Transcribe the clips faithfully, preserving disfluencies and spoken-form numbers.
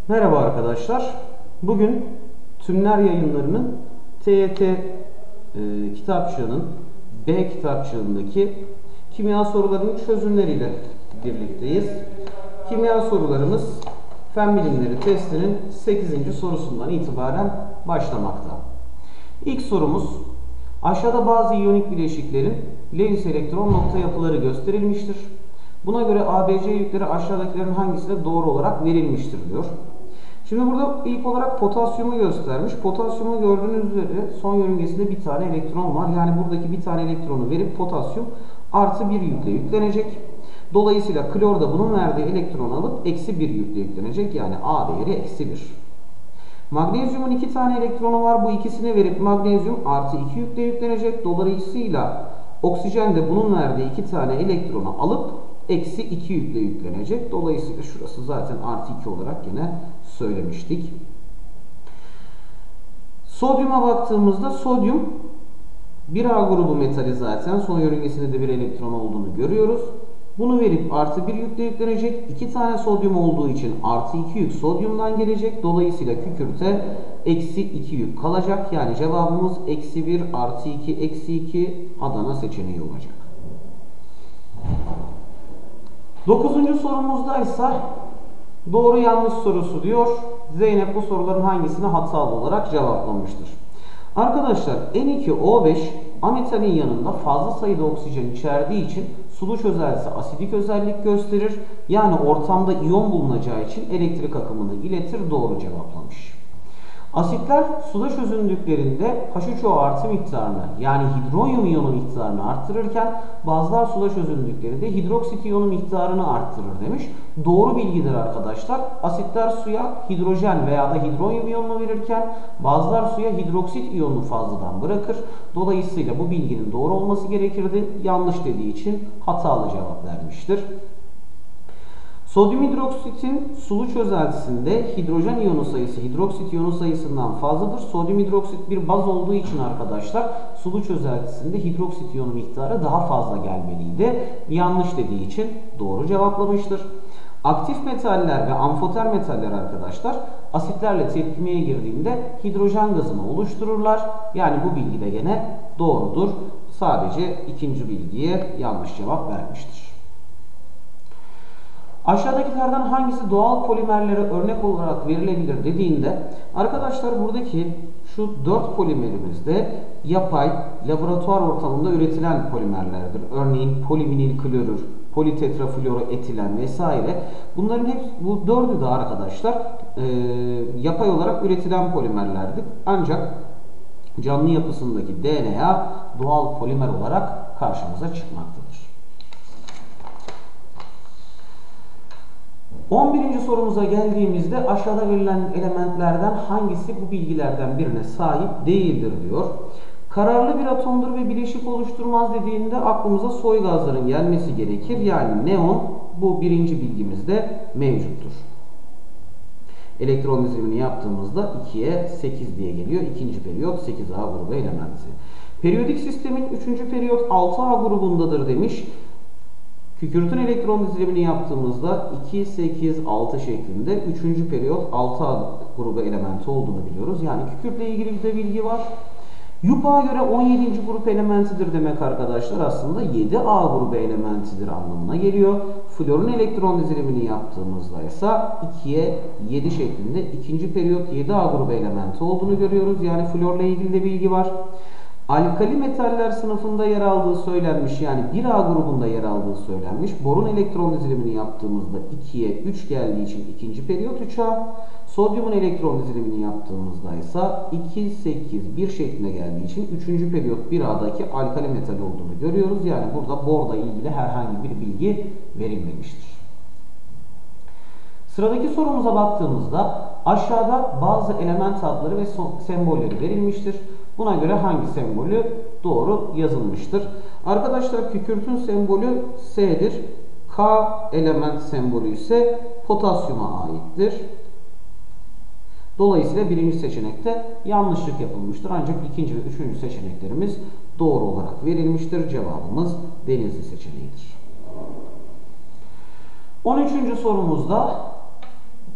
Merhaba arkadaşlar. Bugün Tümler Yayınları'nın T Y T e, kitapçığının B kitapçığındaki kimya sorularının çözümleriyle birlikteyiz. Kimya sorularımız Fen Bilimleri testinin sekizinci sorusundan itibaren başlamakta. İlk sorumuz, aşağıda bazı iyonik bileşiklerin Lewis elektron nokta yapıları gösterilmiştir. Buna göre A B C yükleri aşağıdakilerin hangisine doğru olarak verilmiştir diyor. Şimdi burada ilk olarak potasyumu göstermiş. Potasyumu gördüğünüz üzere son yörüngesinde bir tane elektron var. Yani buradaki bir tane elektronu verip potasyum artı bir yükle yüklenecek. Dolayısıyla klor da bunun verdiği elektronu alıp eksi bir yükle yüklenecek. Yani A değeri eksi bir. Magnezyumun iki tane elektronu var. Bu ikisini verip magnezyum artı iki yükle yüklenecek. Dolayısıyla oksijen de bunun verdiği iki tane elektronu alıp eksi iki yükle yüklenecek. Dolayısıyla şurası zaten artı iki olarak yine söylemiştik. Sodyuma baktığımızda sodyum bir A grubu metali zaten. Son yörüngesinde de bir elektron olduğunu görüyoruz. Bunu verip artı bir yükle yüklenecek. iki tane sodyum olduğu için artı iki yük sodyumdan gelecek. Dolayısıyla kükürte eksi iki yük kalacak. Yani cevabımız eksi bir artı iki eksi iki Adana seçeneği olacak. Dokuzuncu sorumuzda ise doğru yanlış sorusu diyor. Zeynep bu soruların hangisini hatalı olarak cevaplamıştır? Arkadaşlar N iki O beş ametalin yanında fazla sayıda oksijen içerdiği için sulu çözeltisi asidik özellik gösterir. Yani ortamda iyon bulunacağı için elektrik akımını iletir. Doğru cevaplamış. Asitler suda çözündüklerinde H üç O artı miktarını yani hidronyum iyonu miktarını arttırırken bazılar suda çözündüklerinde hidroksit iyonu miktarını arttırır demiş. Doğru bilgidir arkadaşlar. Asitler suya hidrojen veya da hidronyum iyonunu verirken bazılar suya hidroksit iyonunu fazladan bırakır. Dolayısıyla bu bilginin doğru olması gerekirdi. Yanlış dediği için hatalı cevap vermiştir. Sodyum hidroksitin sulu çözeltisinde hidrojen iyonu sayısı hidroksit iyonu sayısından fazladır. Sodyum hidroksit bir baz olduğu için arkadaşlar sulu çözeltisinde hidroksit iyonu miktarı daha fazla gelmeliydi. Yanlış dediği için doğru cevaplamıştır. Aktif metaller ve amfoter metaller arkadaşlar asitlerle tepkimeye girdiğinde hidrojen gazını oluştururlar. Yani bu bilgi de gene doğrudur. Sadece ikinci bilgiye yanlış cevap vermiştir. Aşağıdakilerden hangisi doğal polimerlere örnek olarak verilebilir dediğinde arkadaşlar buradaki şu dört polimerimizde yapay laboratuvar ortamında üretilen polimerlerdir. Örneğin polivinil klorür, politetrafluoroetilen vesaire. Bunların hep bu dördü de arkadaşlar e, yapay olarak üretilen polimerlerdir. Ancak canlı yapısındaki D N A doğal polimer olarak karşımıza çıkmaktadır. on birinci sorumuza geldiğimizde aşağıda verilen elementlerden hangisi bu bilgilerden birine sahip değildir diyor. Kararlı bir atomdur ve bileşik oluşturmaz dediğinde aklımıza soy gazların gelmesi gerekir. Yani neon bu birinci bilgimizde mevcuttur. Elektron dizilimini yaptığımızda ikiye sekiz diye geliyor. İkinci periyot sekiz A grubu elementi. Periyodik sistemin üçüncü periyot altı A grubundadır demiş. Kükürtün elektron dizilimini yaptığımızda iki, sekiz, altı şeklinde üçüncü periyot altı A grubu elementi olduğunu biliyoruz. Yani kükürtle ilgili de bilgi var. Yupa'ya göre on yedinci grup elementidir demek arkadaşlar aslında yedi A grubu elementidir anlamına geliyor. Florun elektron dizilimini yaptığımızda ise ikiye yedi şeklinde ikinci periyot yedi A grubu elementi olduğunu görüyoruz. Yani florla ilgili de bilgi var. Alkali metaller sınıfında yer aldığı söylenmiş. Yani bir A grubunda yer aldığı söylenmiş. Borun elektron dizilimini yaptığımızda ikiye üç geldiği için ikinci periyot üç A. Sodyumun elektron dizilimini yaptığımızda ise iki, sekiz, bir şeklinde geldiği için üçüncü periyot bir A'daki alkali metal olduğunu görüyoruz. Yani burada borla ilgili herhangi bir bilgi verilmemiştir. Sıradaki sorumuza baktığımızda aşağıda bazı element adları ve sembolleri verilmiştir. Buna göre hangi sembolü doğru yazılmıştır? Arkadaşlar kükürtün sembolü S'dir. K element sembolü ise potasyuma aittir. Dolayısıyla birinci seçenekte yanlışlık yapılmıştır. Ancak ikinci ve üçüncü seçeneklerimiz doğru olarak verilmiştir. Cevabımız Denizli seçeneğidir. on üçüncü sorumuzda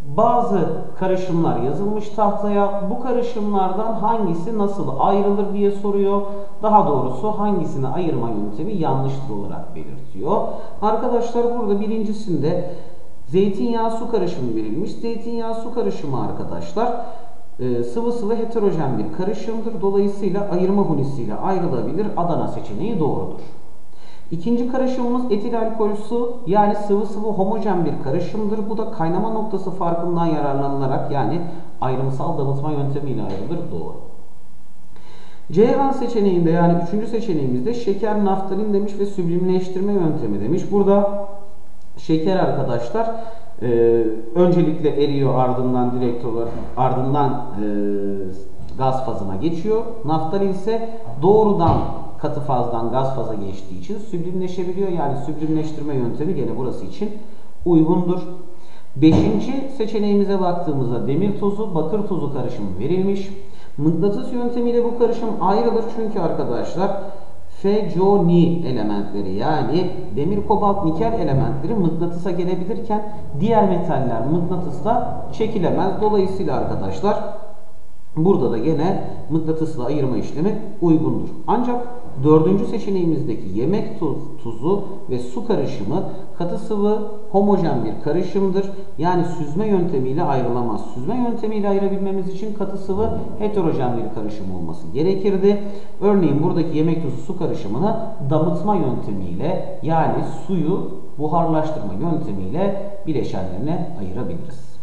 bazı karışımlar yazılmış tahtaya. Bu karışımlardan hangisi nasıl ayrılır diye soruyor. Daha doğrusu hangisini ayırma yöntemi yanlıştır olarak belirtiyor. Arkadaşlar burada birincisinde zeytinyağı su karışımı verilmiş. Zeytinyağı su karışımı arkadaşlar e, sıvı sıvı heterojen bir karışımdır. Dolayısıyla ayırma hunisiyle ayrılabilir. Adana seçeneği doğrudur. İkinci karışımımız etil alkol su, yani sıvı sıvı homojen bir karışımdır. Bu da kaynama noktası farkından yararlanılarak, yani ayrımsal damıtma yöntemiyle ayrılır. Doğru. Ceyhan seçeneğinde, yani üçüncü seçeneğimizde şeker naftalin demiş ve süblimleştirme yöntemi demiş. Burada şeker arkadaşlar e, öncelikle eriyor, ardından direkt olarak ardından e, gaz fazına geçiyor. Naftalin ise doğrudan katı fazdan gaz faza geçtiği için süblimleşebiliyor. Yani süblimleştirme yöntemi gene burası için uygundur. Beşinci seçeneğimize baktığımızda demir tozu, bakır tozu karışımı verilmiş. Mıknatıs yöntemiyle bu karışım ayrılır çünkü arkadaşlar Fe-Co-Ni elementleri, yani demir, kobalt, nikel elementleri mıknatısa gelebilirken diğer metaller mıknatısla çekilemez. Dolayısıyla arkadaşlar burada da gene mıknatısla ayırma işlemi uygundur. Ancak dördüncü seçeneğimizdeki yemek tuzu ve su karışımı katı sıvı homojen bir karışımdır. Yani süzme yöntemiyle ayrılamaz. Süzme yönetimiyle ayırabilmemiz için katı sıvı heterojen bir karışım olması gerekirdi. Örneğin buradaki yemek tuzu su karışımını damıtma yöntemiyle, yani suyu buharlaştırma yöntemiyle bileşenlerine ayırabiliriz.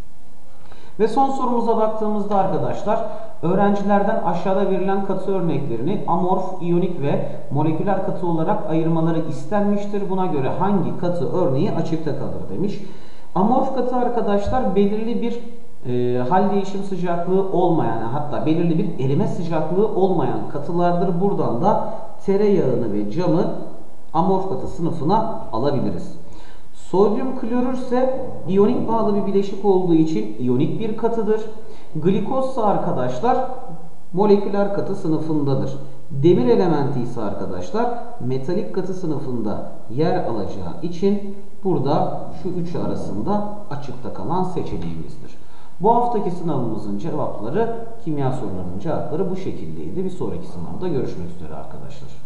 Ve son sorumuza baktığımızda arkadaşlar, öğrencilerden aşağıda verilen katı örneklerini amorf, iyonik ve moleküler katı olarak ayırmaları istenmiştir. Buna göre hangi katı örneği açıkta kalır demiş. Amorf katı arkadaşlar belirli bir e, hal değişim sıcaklığı olmayan, hatta belirli bir erime sıcaklığı olmayan katılardır. Buradan da tereyağını ve camı amorf katı sınıfına alabiliriz. Sodyum klorür ise iyonik bağlı bir bileşik olduğu için iyonik bir katıdır. Glikozsa arkadaşlar moleküler katı sınıfındadır. Demir elementi ise arkadaşlar metalik katı sınıfında yer alacağı için burada şu üçü arasında açıkta kalan seçeneğimizdir. Bu haftaki sınavımızın cevapları, kimya sorularının cevapları bu şekildeydi. Bir sonraki sınavda görüşmek üzere arkadaşlar.